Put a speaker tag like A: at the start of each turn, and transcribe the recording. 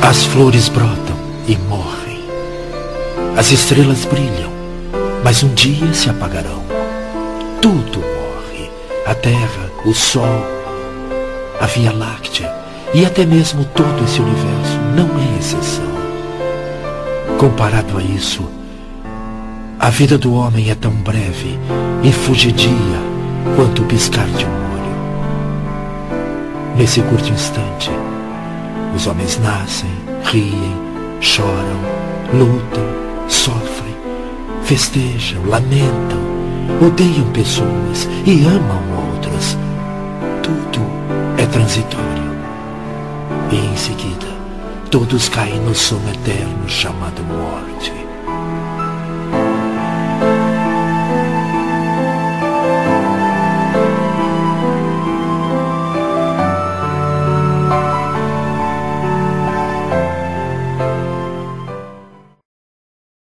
A: As flores brotam e morrem. As estrelas brilham, mas um dia se apagarão. Tudo morre. A terra, o sol, a Via Láctea e até mesmo todo esse universo não é exceção. Comparado a isso, a vida do homem é tão breve e fugidia quanto o piscar de um olho. Nesse curto instante, os homens nascem, riem, choram, lutam, sofrem, festejam, lamentam, odeiam pessoas e amam outras. Tudo é transitório. E em seguida, todos caem no sono eterno chamado morte.